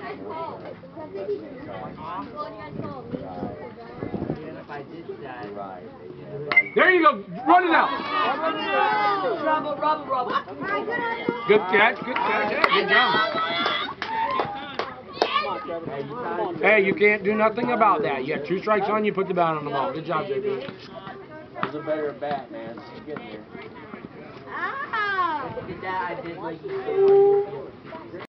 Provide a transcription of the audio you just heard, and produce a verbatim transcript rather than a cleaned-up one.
There you go. Run it out. Rubble, rubble, rubble. Good catch. Good catch. Hey, good job. Hey, you can't do nothing about that. You got two strikes on you. Put the bat on the ball. Good job, J P. That was a better bat, man. She's getting there. Ah! I did that. I did like